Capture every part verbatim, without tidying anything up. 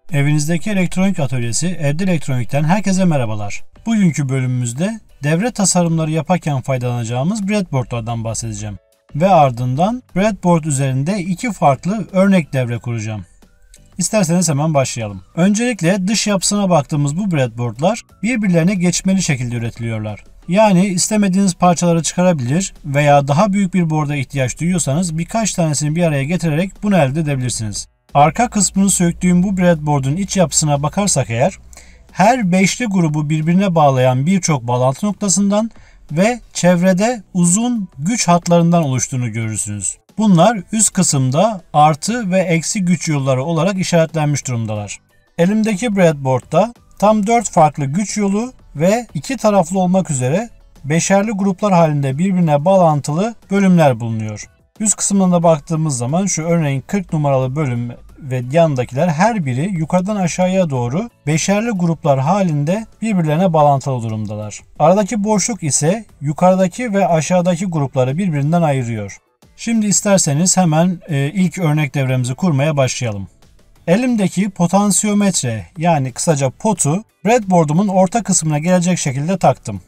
Evinizdeki elektronik atölyesi Evde Elektronik'ten herkese merhabalar. Bugünkü bölümümüzde devre tasarımları yaparken faydalanacağımız breadboardlardan bahsedeceğim. Ve ardından breadboard üzerinde iki farklı örnek devre kuracağım. İsterseniz hemen başlayalım. Öncelikle dış yapısına baktığımız bu breadboardlar birbirlerine geçmeli şekilde üretiliyorlar. Yani istemediğiniz parçaları çıkarabilir veya daha büyük bir board'a ihtiyaç duyuyorsanız birkaç tanesini bir araya getirerek bunu elde edebilirsiniz. Arka kısmını söktüğüm bu breadboard'un iç yapısına bakarsak eğer, her beşli grubu birbirine bağlayan birçok bağlantı noktasından ve çevrede uzun güç hatlarından oluştuğunu görürsünüz. Bunlar üst kısımda artı ve eksi güç yolları olarak işaretlenmiş durumdalar. Elimdeki breadboard'da tam dört farklı güç yolu ve iki taraflı olmak üzere beşerli gruplar halinde birbirine bağlantılı bölümler bulunuyor. Üst kısmına baktığımız zaman şu örneğin kırk numaralı bölüm ve yandakiler her biri yukarıdan aşağıya doğru beşerli gruplar halinde birbirlerine bağlantılı durumdalar. Aradaki boşluk ise yukarıdaki ve aşağıdaki grupları birbirinden ayırıyor. Şimdi isterseniz hemen e, ilk örnek devremizi kurmaya başlayalım. Elimdeki potansiyometre yani kısaca potu breadboard'umun orta kısmına gelecek şekilde taktım.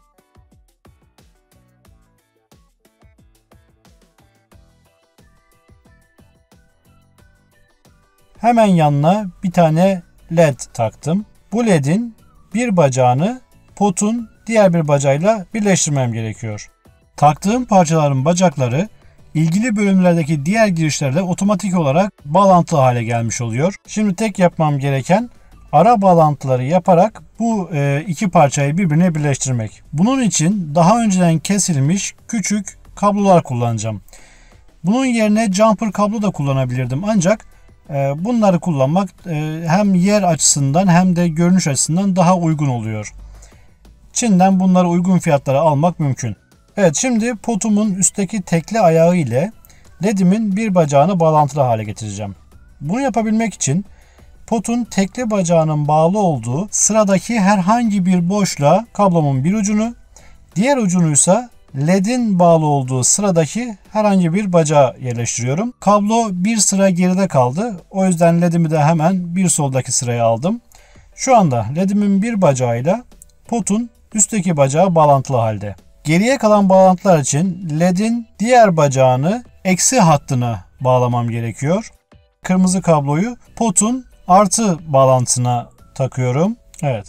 Hemen yanına bir tane led taktım. Bu ledin bir bacağını potun diğer bir bacağıyla birleştirmem gerekiyor. Taktığım parçaların bacakları ilgili bölümlerdeki diğer girişlerle otomatik olarak bağlantılı hale gelmiş oluyor. Şimdi tek yapmam gereken ara bağlantıları yaparak bu iki parçayı birbirine birleştirmek. Bunun için daha önceden kesilmiş küçük kablolar kullanacağım. Bunun yerine jumper kablo da kullanabilirdim ancak bunları kullanmak hem yer açısından hem de görünüş açısından daha uygun oluyor. Çin'den bunları uygun fiyatlara almak mümkün. Evet, şimdi potumun üstteki tekli ayağı ile ledimin bir bacağını bağlantılı hale getireceğim. Bunu yapabilmek için potun tekli bacağının bağlı olduğu sıradaki herhangi bir boşluğa kablomun bir ucunu, diğer ucunu ise ledin bağlı olduğu sıradaki herhangi bir bacağa yerleştiriyorum. Kablo bir sıra geride kaldı. O yüzden ledimi de hemen bir soldaki sıraya aldım. Şu anda ledimin bir bacağıyla potun üstteki bacağı bağlantılı halde. Geriye kalan bağlantılar için ledin diğer bacağını eksi hattına bağlamam gerekiyor. Kırmızı kabloyu potun artı bağlantısına takıyorum. Evet.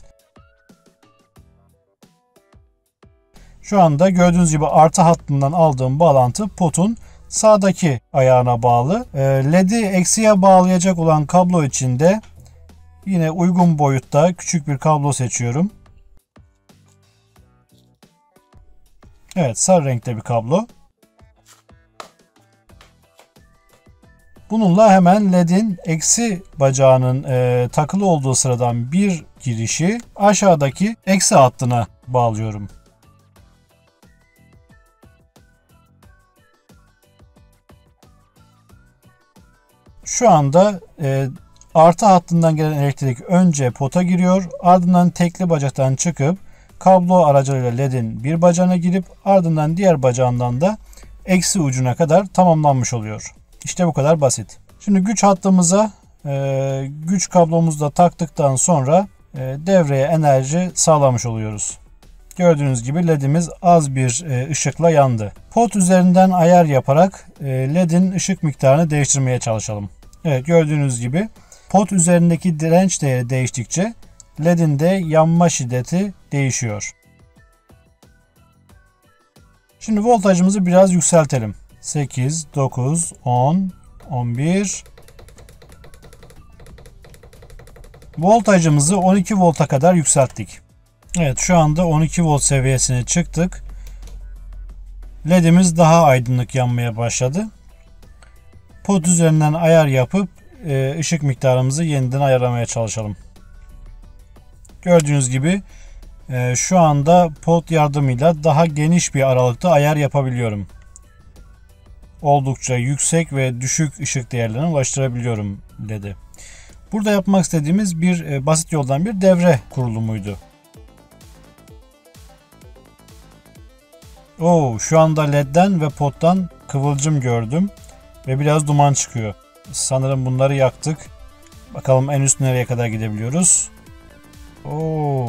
Şu anda gördüğünüz gibi artı hattından aldığım bağlantı potun sağdaki ayağına bağlı. Led'i eksiye bağlayacak olan kablo için de yine uygun boyutta küçük bir kablo seçiyorum. Evet, sarı renkte bir kablo. Bununla hemen ledin eksi bacağının e, takılı olduğu sıradan bir girişi aşağıdaki eksi hattına bağlıyorum. Şu anda e, artı hattından gelen elektrik önce pota giriyor, ardından tekli bacaktan çıkıp kablo aracılığıyla ledin bir bacağına girip ardından diğer bacağından da eksi ucuna kadar tamamlanmış oluyor. İşte bu kadar basit. Şimdi güç hattımıza e, güç kablomuzu da taktıktan sonra e, devreye enerji sağlamış oluyoruz. Gördüğünüz gibi ledimiz az bir e, ışıkla yandı. Pot üzerinden ayar yaparak e, ledin ışık miktarını değiştirmeye çalışalım. Evet, gördüğünüz gibi pot üzerindeki direnç değeri değiştikçe ledin de yanma şiddeti değişiyor. Şimdi voltajımızı biraz yükseltelim. sekiz, dokuz, on, on bir. Voltajımızı on iki volta kadar yükselttik. Evet, şu anda on iki volt seviyesine çıktık. Ledimiz daha aydınlık yanmaya başladı. Pot üzerinden ayar yapıp ışık miktarımızı yeniden ayarlamaya çalışalım. Gördüğünüz gibi şu anda pot yardımıyla daha geniş bir aralıkta ayar yapabiliyorum. Oldukça yüksek ve düşük ışık değerlerine ulaştırabiliyorum ledi. Burada yapmak istediğimiz bir basit yoldan bir devre kurulumuydu. Oo, şu anda ledden ve pottan kıvılcım gördüm ve biraz duman çıkıyor. Sanırım bunları yaktık. Bakalım en üst nereye kadar gidebiliyoruz. Oo.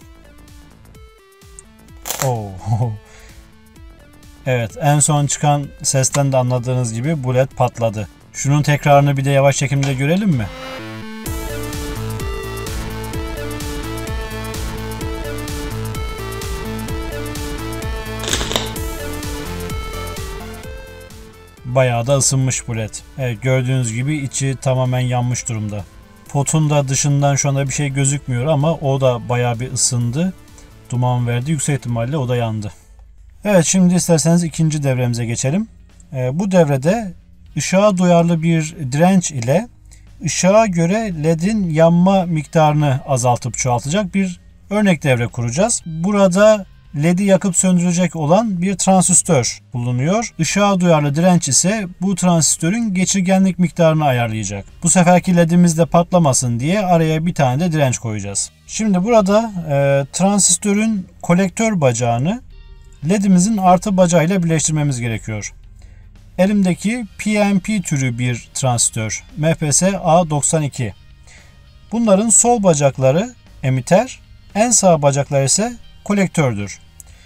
Oo. Evet, en son çıkan sesten de anladığınız gibi bu led patladı. Şunun tekrarını bir de yavaş çekimde görelim mi? Bayağı da ısınmış bu led. Evet, gördüğünüz gibi içi tamamen yanmış durumda. Potun da dışından şu anda bir şey gözükmüyor ama o da bayağı bir ısındı. Duman verdi. Yüksek ihtimalle o da yandı. Evet, şimdi isterseniz ikinci devremize geçelim. Ee, bu devrede ışığa duyarlı bir direnç ile ışığa göre ledin yanma miktarını azaltıp çoğaltacak bir örnek devre kuracağız. Burada ledi yakıp söndürecek olan bir transistör bulunuyor. Işığa duyarlı direnç ise bu transistörün geçirgenlik miktarını ayarlayacak. Bu seferki ledimiz de patlamasın diye araya bir tane de direnç koyacağız. Şimdi burada e, transistörün kolektör bacağını ledimizin artı bacağıyla birleştirmemiz gerekiyor. Elimdeki P N P türü bir transistör M P S A doksan iki. Bunların sol bacakları emiter, en sağ bacaklar ise kolektördür.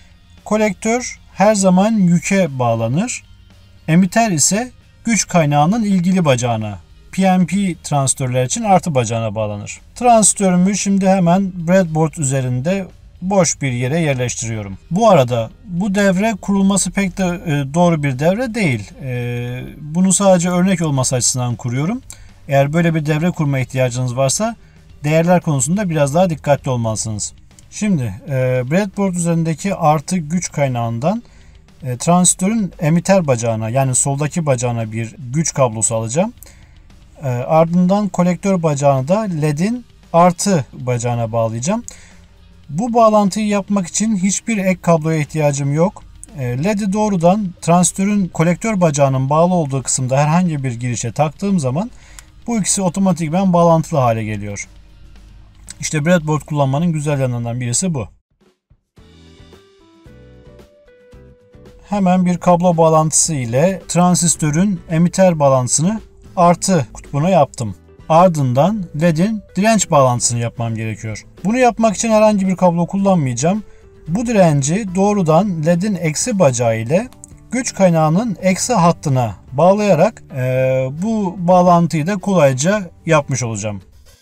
Kolektör her zaman yüke bağlanır. Emiter ise güç kaynağının ilgili bacağına, P N P transistörler için artı bacağına bağlanır. Transistörümü şimdi hemen breadboard üzerinde boş bir yere yerleştiriyorum. Bu arada bu devre kurulması pek de doğru bir devre değil. Bunu sadece örnek olması açısından kuruyorum. Eğer böyle bir devre kurma ihtiyacınız varsa değerler konusunda biraz daha dikkatli olmalısınız. Şimdi breadboard üzerindeki artı güç kaynağından transistörün emiter bacağına, yani soldaki bacağına bir güç kablosu alacağım. Ardından kolektör bacağını da ledin artı bacağına bağlayacağım. Bu bağlantıyı yapmak için hiçbir ek kabloya ihtiyacım yok. Ledi doğrudan transistörün kolektör bacağının bağlı olduğu kısımda herhangi bir girişe taktığım zaman bu ikisi otomatikman bağlantılı hale geliyor. İşte breadboard kullanmanın güzel yanlarından birisi bu. Hemen bir kablo bağlantısı ile transistörün emiter bağlantısını artı kutbuna yaptım. Ardından ledin direnç bağlantısını yapmam gerekiyor. Bunu yapmak için herhangi bir kablo kullanmayacağım. Bu direnci doğrudan ledin eksi bacağı ile güç kaynağının eksi hattına bağlayarak e, bu bağlantıyı da kolayca yapmış olacağım.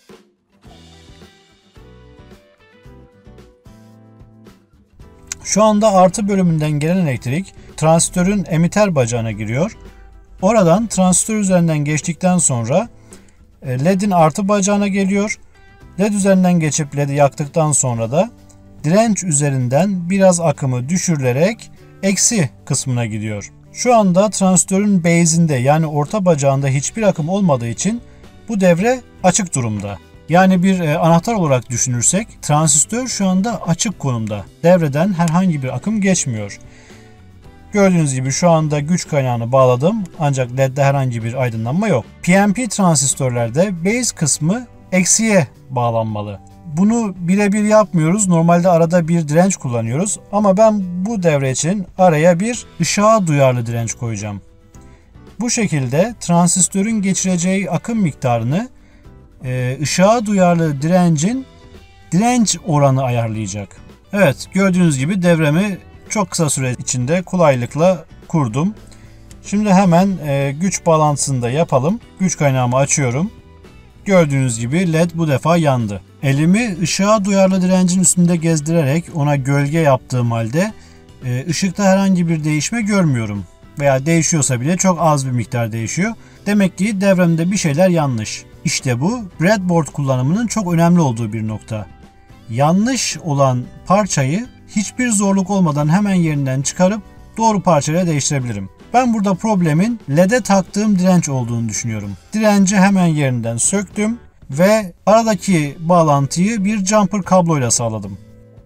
Şu anda artı bölümünden gelen elektrik transistörün emiter bacağına giriyor. Oradan transistör üzerinden geçtikten sonra ledin artı bacağına geliyor. Led üzerinden geçip ledi yaktıktan sonra da direnç üzerinden biraz akımı düşürülerek eksi kısmına gidiyor. Şu anda transistörün base'inde, yani orta bacağında hiçbir akım olmadığı için bu devre açık durumda. Yani bir e, anahtar olarak düşünürsek transistör şu anda açık konumda. Devreden herhangi bir akım geçmiyor. Gördüğünüz gibi şu anda güç kaynağını bağladım ancak ledde herhangi bir aydınlanma yok. P N P transistörlerde base kısmı eksiye bağlanmalı. Bunu birebir yapmıyoruz. Normalde arada bir direnç kullanıyoruz. Ama ben bu devre için araya bir ışığa duyarlı direnç koyacağım. Bu şekilde transistörün geçireceği akım miktarını ışığa duyarlı direncin direnç oranı ayarlayacak. Evet, gördüğünüz gibi devremi çok kısa süre içinde kolaylıkla kurdum. Şimdi hemen güç bağlantısını da yapalım. Güç kaynağımı açıyorum. Gördüğünüz gibi led bu defa yandı. Elimi ışığa duyarlı direncin üstünde gezdirerek ona gölge yaptığım halde ışıkta herhangi bir değişme görmüyorum. Veya değişiyorsa bile çok az bir miktar değişiyor. Demek ki devremde bir şeyler yanlış. İşte bu breadboard kullanımının çok önemli olduğu bir nokta. Yanlış olan parçayı hiçbir zorluk olmadan hemen yerinden çıkarıp doğru parçayla değiştirebilirim. Ben burada problemin led'e taktığım direnç olduğunu düşünüyorum. Direnci hemen yerinden söktüm ve aradaki bağlantıyı bir jumper kabloyla sağladım.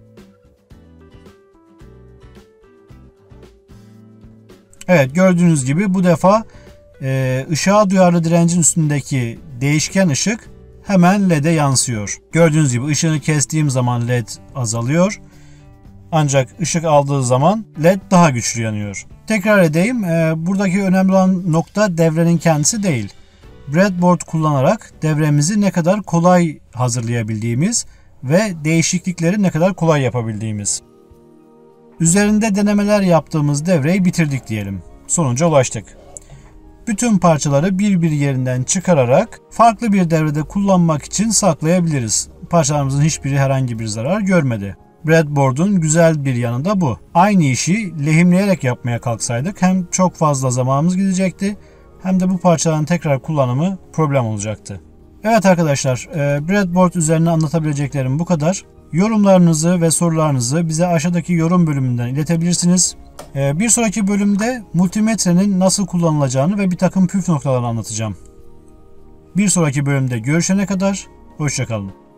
Evet, gördüğünüz gibi bu defa e, ışığa duyarlı direncin üstündeki değişken ışık hemen led'e yansıyor. Gördüğünüz gibi ışığını kestiğim zaman led azalıyor. Ancak ışık aldığı zaman led daha güçlü yanıyor. Tekrar edeyim, e, buradaki önemli olan nokta devrenin kendisi değil. breadboard kullanarak devremizi ne kadar kolay hazırlayabildiğimiz ve değişiklikleri ne kadar kolay yapabildiğimiz. Üzerinde denemeler yaptığımız devreyi bitirdik diyelim. Sonuca ulaştık. Bütün parçaları bir bir yerinden çıkararak farklı bir devrede kullanmak için saklayabiliriz. Parçalarımızın hiçbiri herhangi bir zarar görmedi. Breadboard'un güzel bir yanı da bu. Aynı işi lehimleyerek yapmaya kalksaydık hem çok fazla zamanımız gidecekti hem de bu parçaların tekrar kullanımı problem olacaktı. Evet arkadaşlar, breadboard üzerine anlatabileceklerim bu kadar. Yorumlarınızı ve sorularınızı bize aşağıdaki yorum bölümünden iletebilirsiniz. Bir sonraki bölümde multimetrenin nasıl kullanılacağını ve bir takım püf noktalarını anlatacağım. Bir sonraki bölümde görüşene kadar hoşça kalın.